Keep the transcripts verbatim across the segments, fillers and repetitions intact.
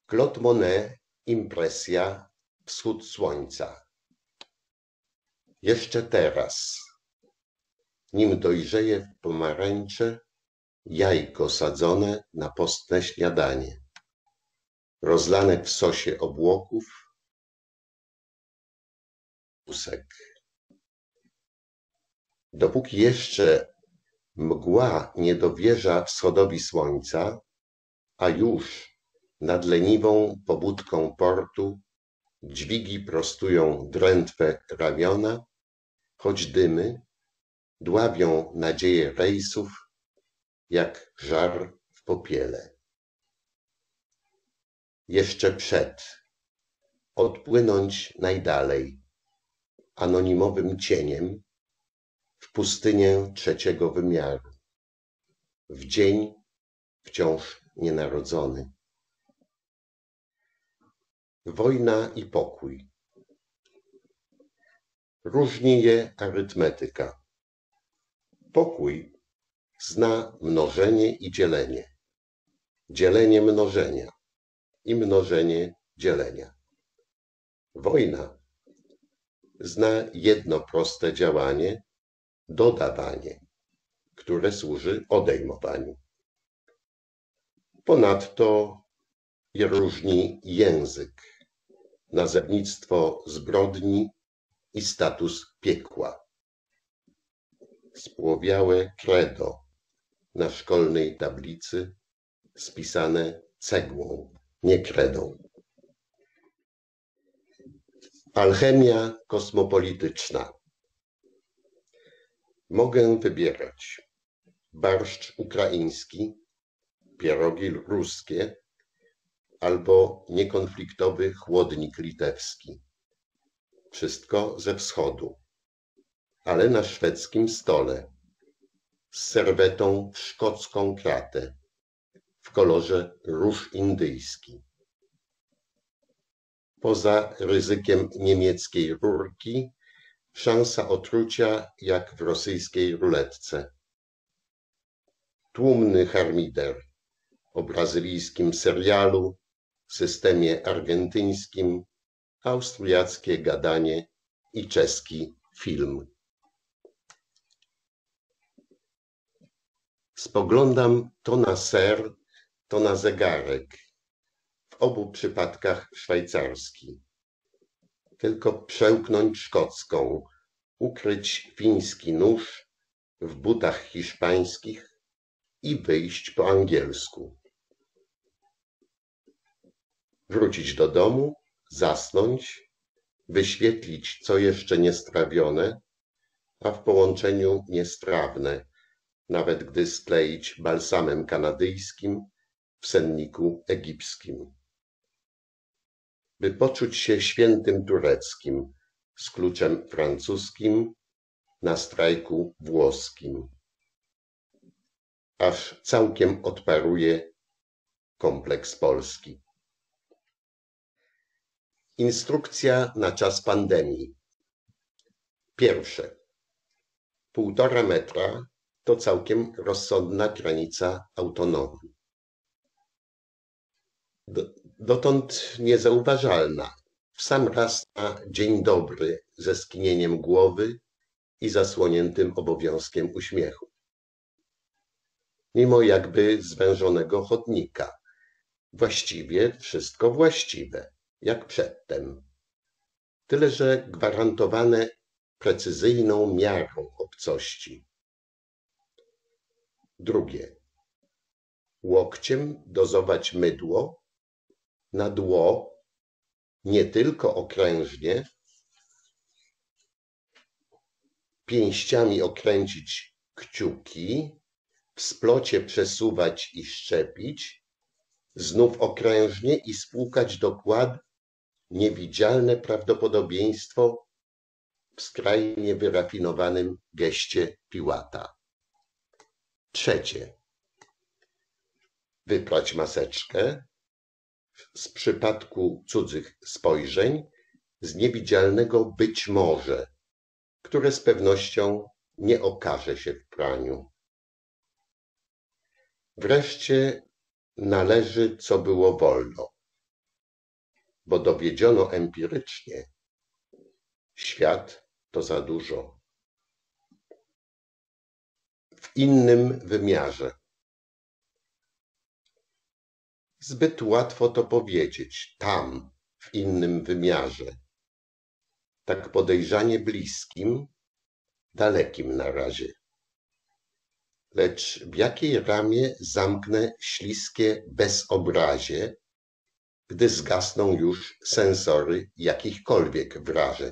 Claude Monet, impresja Wschód słońca. Jeszcze teraz, nim dojrzeje w pomarańcze, jajko sadzone na postne śniadanie, rozlane w sosie obłoków, pusek. Dopóki jeszcze mgła nie dowierza wschodowi słońca, a już nad leniwą pobudką portu dźwigi prostują drętwe ramiona, choć dymy dławią nadzieję rejsów jak żar w popiele. Jeszcze przed, odpłynąć najdalej, anonimowym cieniem w pustynię trzeciego wymiaru, w dzień wciąż nienarodzony. Wojna i pokój. Różni je arytmetyka. Pokój zna mnożenie i dzielenie, dzielenie mnożenia i mnożenie dzielenia. Wojna zna jedno proste działanie, dodawanie, które służy odejmowaniu. Ponadto je różni język, nazewnictwo zbrodni i status piekła. Spłowiałe credo na szkolnej tablicy spisane cegłą, nie kredą. Alchemia kosmopolityczna. Mogę wybierać barszcz ukraiński, pierogi ruskie albo niekonfliktowy chłodnik litewski. Wszystko ze wschodu, ale na szwedzkim stole, z serwetą w szkocką kratę, w kolorze róż indyjski. Poza ryzykiem niemieckiej rurki, szansa otrucia jak w rosyjskiej ruletce. Tłumny harmider o brazylijskim serialu, systemie argentyńskim, austriackie gadanie i czeski film. Spoglądam to na ser, to na zegarek, w obu przypadkach szwajcarski. Tylko przełknąć szkocką, ukryć fiński nóż w butach hiszpańskich i wyjść po angielsku. Wrócić do domu, zasnąć, wyświetlić co jeszcze niestrawione, a w połączeniu niestrawne, nawet gdy skleić balsamem kanadyjskim w senniku egipskim. By poczuć się świętym tureckim z kluczem francuskim na strajku włoskim. Aż całkiem odparuje kompleks polski. Instrukcja na czas pandemii. Pierwsze. Półtora metra to całkiem rozsądna granica autonomii. Dotąd niezauważalna, w sam raz na dzień dobry ze skinieniem głowy i zasłoniętym obowiązkiem uśmiechu. Mimo jakby zwężonego chodnika. Właściwie wszystko właściwe, jak przedtem. Tyle że gwarantowane precyzyjną miarą obcości. Drugie. Łokciem dozować mydło, na dło nie tylko okrężnie, pięściami okręcić kciuki, w splocie przesuwać i szczepić, znów okrężnie i spłukać do kład niewidzialne prawdopodobieństwo w skrajnie wyrafinowanym geście Piłata. Trzecie. Wyprać maseczkę, z przypadku cudzych spojrzeń, z niewidzialnego być może, które z pewnością nie okaże się w praniu. Wreszcie należy, co było wolno, bo dowiedziono empirycznie, świat to za dużo. W innym wymiarze. Zbyt łatwo to powiedzieć, tam, w innym wymiarze. Tak podejrzanie bliskim, dalekim na razie. Lecz w jakiej ramie zamknę śliskie bezobrazie, gdy zgasną już sensory jakichkolwiek wrażeń?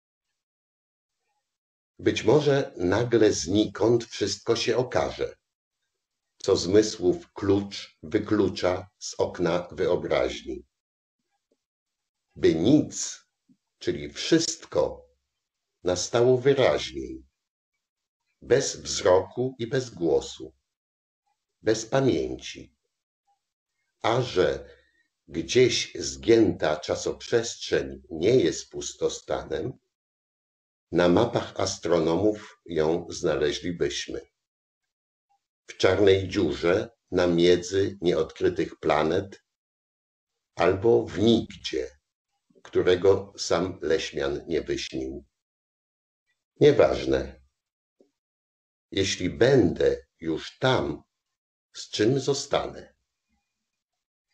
Być może nagle znikąd wszystko się okaże, co zmysłów klucz wyklucza z okna wyobraźni. By nic, czyli wszystko, nastało wyraźniej, bez wzroku i bez głosu, bez pamięci. A że gdzieś zgięta czasoprzestrzeń nie jest pustostanem, na mapach astronomów ją znaleźlibyśmy. W czarnej dziurze na miedzy nieodkrytych planet albo w nigdzie, którego sam Leśmian nie wyśnił. Nieważne. Jeśli będę już tam, z czym zostanę?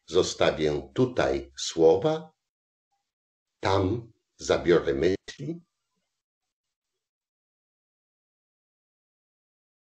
Zostawię tutaj słowa, tam zabiorę myśli,